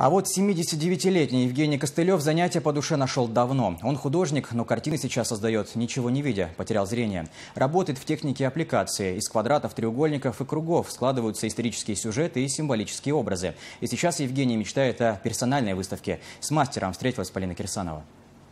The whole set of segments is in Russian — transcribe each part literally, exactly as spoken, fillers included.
А вот семидесятидевятилетний Евгений Костылев занятия по душе нашел давно. Он художник, но картины сейчас создает, ничего не видя, потерял зрение. Работает в технике аппликации. Из квадратов, треугольников и кругов складываются исторические сюжеты и символические образы. И сейчас Евгений мечтает о персональной выставке. С мастером встретилась Полина Кирсанова.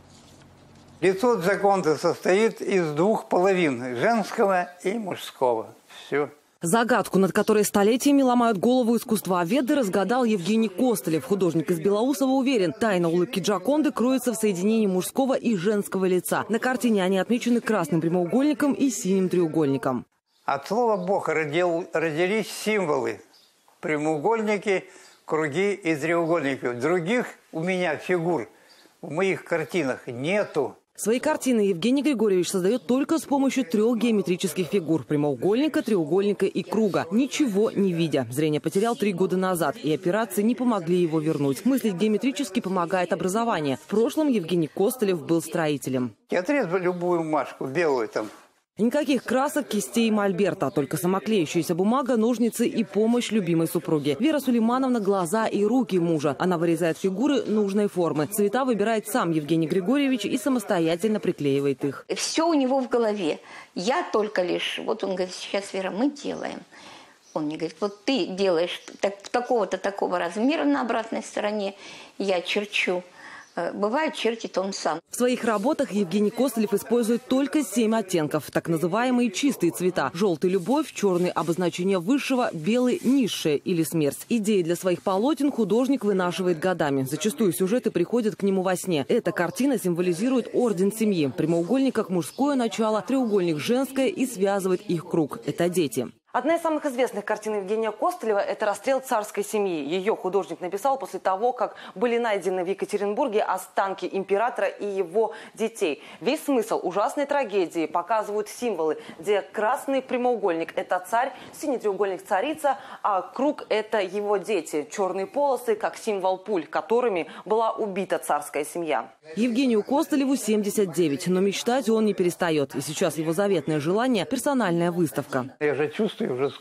Лицо Джоконды состоит из двух половин – женского и мужского. Все. Загадку, над которой столетиями ломают голову искусствоведы, разгадал Евгений Костылев. Художник из Белоусова уверен, тайна улыбки Джоконды кроется в соединении мужского и женского лица. На картине они отмечены красным прямоугольником и синим треугольником. От слова «Бог» родил, родились символы – прямоугольники, круги и треугольники. Других у меня фигур в моих картинах нету. Свои картины Евгений Григорьевич создает только с помощью трех геометрических фигур – прямоугольника, треугольника и круга. Ничего не видя. Зрение потерял три года назад, и операции не помогли его вернуть. Мыслить геометрически помогает образование. В прошлом Евгений Костылев был строителем. Я отрезал любую бумажку, белую там. Никаких красок, кистей и мольберта, только самоклеющаяся бумага, ножницы и помощь любимой супруге. Вера Сулеймановна – глаза и руки мужа. Она вырезает фигуры нужной формы. Цвета выбирает сам Евгений Григорьевич и самостоятельно приклеивает их. Все у него в голове. Я только лишь, вот он говорит, сейчас, Вера, мы делаем. Он мне говорит, вот ты делаешь так, такого-то такого размера на обратной стороне, я черчу. Бывает, чертит он сам. В своих работах Евгений Костылев использует только семь оттенков. Так называемые чистые цвета. Желтый – любовь, черный – обозначение высшего, белый – низшее или смерть. Идеи для своих полотен художник вынашивает годами. Зачастую сюжеты приходят к нему во сне. Эта картина символизирует орден семьи. В прямоугольниках мужское начало, треугольник – женское и связывает их круг. Это дети. Одна из самых известных картин Евгения Костылева – это «Расстрел царской семьи». Ее художник написал после того, как были найдены в Екатеринбурге останки императора и его детей. Весь смысл ужасной трагедии показывают символы, где красный прямоугольник – это царь, синий треугольник – царица, а круг – это его дети. Черные полосы – как символ пуль, которыми была убита царская семья. Евгению Костылеву семьдесят девять, но мечтать он не перестает. И сейчас его заветное желание – персональная выставка. Я же чувствую, уже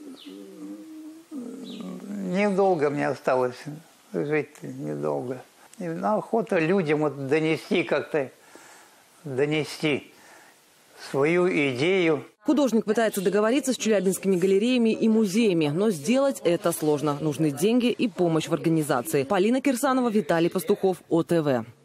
недолго мне осталось жить, недолго. И на охота людям вот донести как-то, донести свою идею. Художник пытается договориться с челябинскими галереями и музеями, но сделать это сложно. Нужны деньги и помощь в организации. Полина Кирсанова, Виталий Пастухов, О Т В.